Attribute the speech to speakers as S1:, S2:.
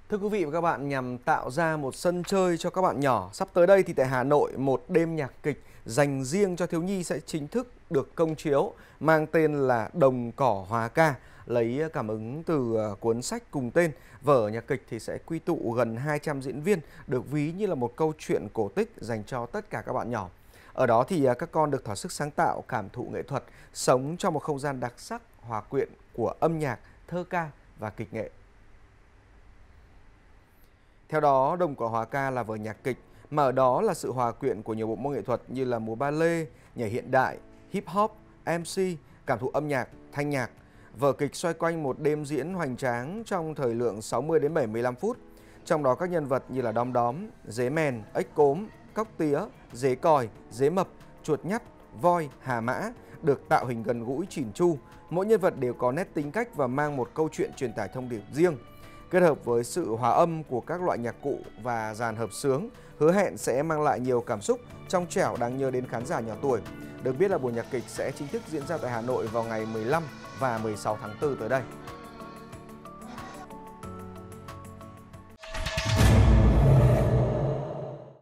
S1: Thưa quý vị và các bạn, nhằm tạo ra một sân chơi cho các bạn nhỏ, sắp tới đây thì tại Hà Nội, một đêm nhạc kịch dành riêng cho thiếu nhi sẽ chính thức được công chiếu, mang tên là Đồng Cỏ Hóa Ca. Lấy cảm hứng từ cuốn sách cùng tên, vở nhạc kịch thì sẽ quy tụ gần 200 diễn viên, được ví như là một câu chuyện cổ tích dành cho tất cả các bạn nhỏ. Ở đó thì các con được thỏa sức sáng tạo, cảm thụ nghệ thuật, sống trong một không gian đặc sắc, hòa quyện của âm nhạc, thơ ca và kịch nghệ. Theo đó, Đồng Cỏ Hóa Ca là vở nhạc kịch mà ở đó là sự hòa quyện của nhiều bộ môn nghệ thuật như là múa ballet, nhảy hiện đại, hip hop, MC, cảm thụ âm nhạc, thanh nhạc. Vở kịch xoay quanh một đêm diễn hoành tráng trong thời lượng 60 đến 75 phút. Trong đó các nhân vật như là Đom Đóm, Dế Mèn, Ếch Cốm, Cóc Tía, Dế Còi, Dế Mập, Chuột Nhắt, Voi, Hà Mã được tạo hình gần gũi chỉn chu. Mỗi nhân vật đều có nét tính cách và mang một câu chuyện truyền tải thông điệp riêng. Kết hợp với sự hòa âm của các loại nhạc cụ và dàn hợp xướng, hứa hẹn sẽ mang lại nhiều cảm xúc trong trẻo đáng nhớ đến khán giả nhỏ tuổi. Được biết là buổi nhạc kịch sẽ chính thức diễn ra tại Hà Nội vào ngày 15 và 16 tháng 4 tới đây.